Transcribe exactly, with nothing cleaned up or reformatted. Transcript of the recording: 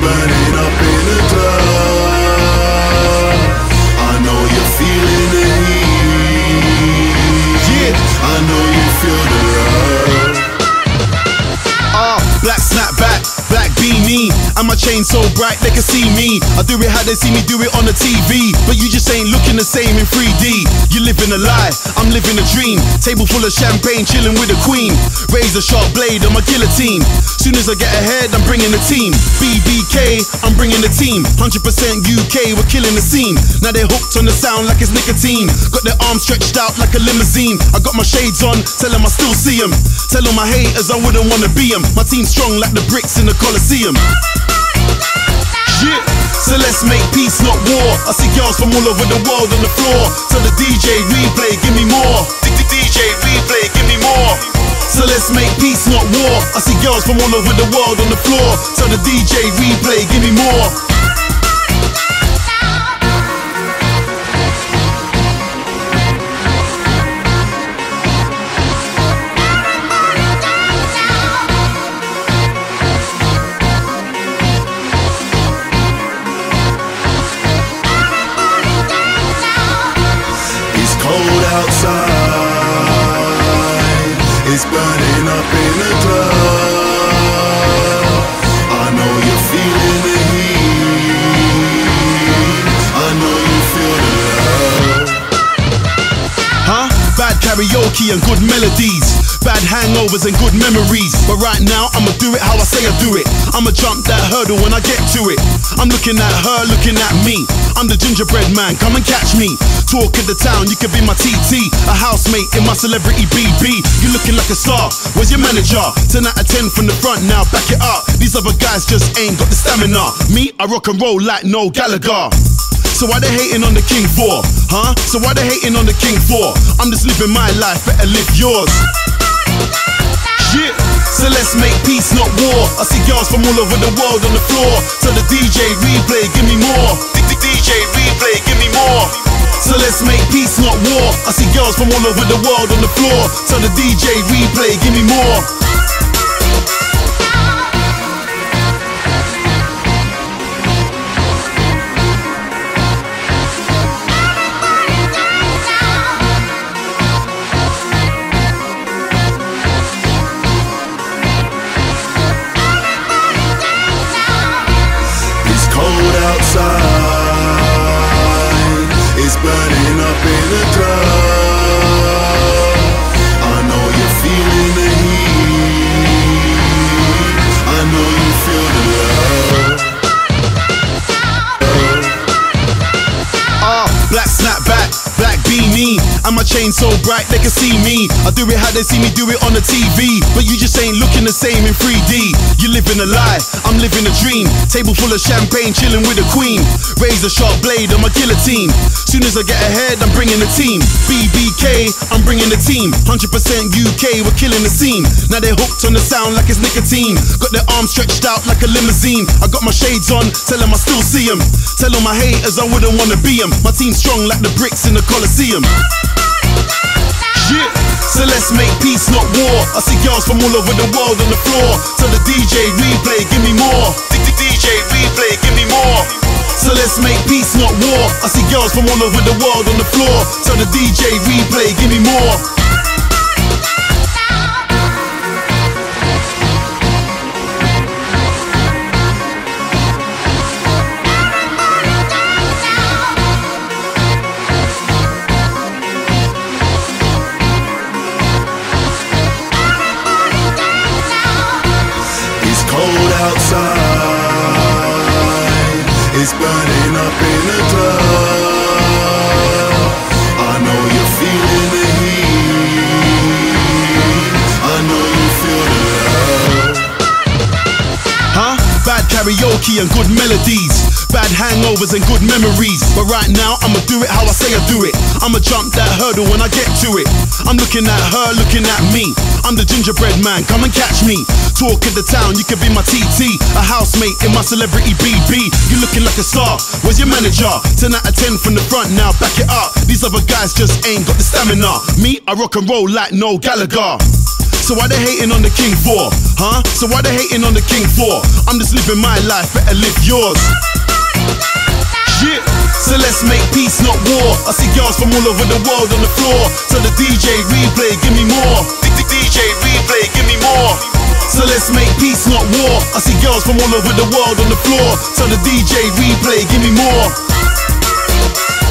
burning up in the club. I know you're feeling the heat. Yeah, I know you feel the love. Ah, uh, black snapback, black beanie, and my chain so bright they can see me. I do it how they see me do it on the T V, but you just ain't looking the same in three D. You living a lie, I'm living a dream. Table full of champagne, chilling with a queen. Razor sharp blade on my guillotine. Soon as I get ahead, I'm bringing the team. B B K, I'm bringing the team. one hundred percent U K, we're killing the scene. Now they're hooked on the sound like it's nicotine. Got their arms stretched out like a limousine. I got my shades on, tell them I still see them. Tell all my haters I wouldn't wanna be them. My team's strong like the bricks in the Colosseum. Yeah. So let's make peace, not war. I see girls from all over the world on the floor. So the D J replay, give me more. D J replay, give me more. So let's make peace, not war. I see girls from all over the world on the floor. So the D J replay, give me more. Cold outside, it's burning up in the club. I know you're feeling the heat. I know you feel the love. Huh? Bad karaoke and good melodies. Bad hangovers and good memories. But right now, I'ma do it how I say I do it. I'ma jump that hurdle when I get to it. I'm looking at her, looking at me. I'm the gingerbread man, come and catch me. Talk of the town, you could be my T T. A housemate in my celebrity B B. You looking like a star, where's your manager? ten out of ten from the front, now back it up. These other guys just ain't got the stamina. Me, I rock and roll like no Gallagher. So why they hating on the king for? Huh? So why they hating on the king for? I'm just living my life, better live yours. Yeah. So let's make peace, not war. I see girls from all over the world on the floor. So the D J replay, give me more. D J replay, give me more. So let's make peace, not war. I see girls from all over the world on the floor. So the D J replay, give me more. Outside, it's burning up in the club. I know you're feeling the heat. I know you feel the love. Ah, uh, black snapback, black beanie, and my chain so bright they can see me. I do it how they see me do it on the T V, but you just ain't looking the same in three D. You living a lie, I'm living a dream. Table full of champagne, chilling with a queen. Razor sharp blade on my guillotine. Soon as I get ahead, I'm bringing the team. B B K, I'm bringing the team. one hundred percent U K, we're killing the scene. Now they're hooked on the sound like it's nicotine. Got their arms stretched out like a limousine. I got my shades on, tell them I still see them. Tell all my haters I wouldn't wanna be them. My team's strong like the bricks in the Colosseum. Yeah. So let's make peace, not war. I see girls from all over the world on the floor. So the D J replay, give me more. D J replay, give me more. So let's make peace, not war. I see girls from all over the world on the floor. So the D J replay, give me more. Cold outside, it's burning up in the club. I know you're feeling the heat. I know you feel the love. Huh? Bad karaoke and good melodies. Bad hangovers and good memories. But right now, I'ma do it how I say I do it. I'ma jump that hurdle when I get to it. I'm looking at her, looking at me. I'm the gingerbread man, come and catch me. Talk of the town, you could be my T T. A housemate in my celebrity B B. You looking like a star, where's your manager? ten out of ten from the front, now back it up. These other guys just ain't got the stamina. Me, I rock and roll like no Gallagher. So So why they hating on the king for? Huh? So why they hating on the king for? I'm just living my life, better live yours. Shit. So let's make peace, not war. I see girls from all over the world on the floor. So the D J replay, give me more. D J replay, give me more. So let's make peace, not war. I see girls from all over the world on the floor. So the D J replay, give me more.